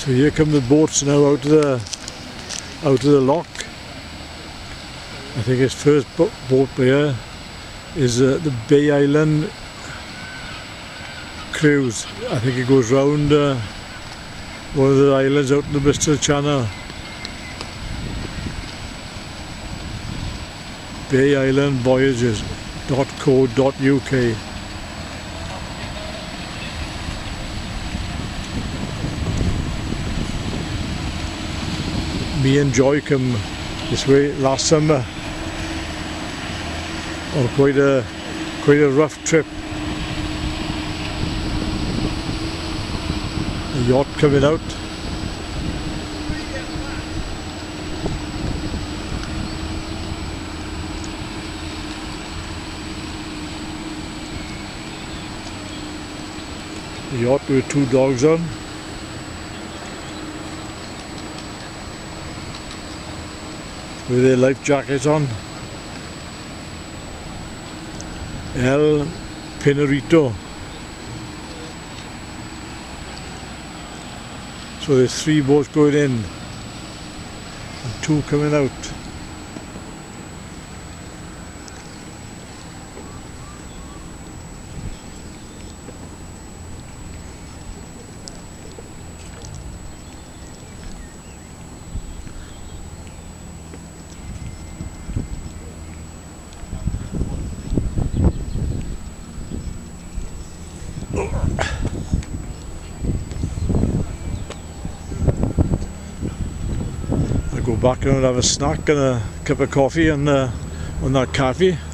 So here come the boats now out of the lock. I think his first boat here is the Bay Island cruise. I think it goes round one of the islands out in the Bristol Channel. bayislandvoyages.co.uk. Me and Joy come this way last summer on quite a rough trip. A yacht coming out. A yacht with 2 dogs on. With their life jackets on. El Pinerito. So there's 3 boats going in and 2 coming out. Go back and have a snack and a cup of coffee and on that cafe.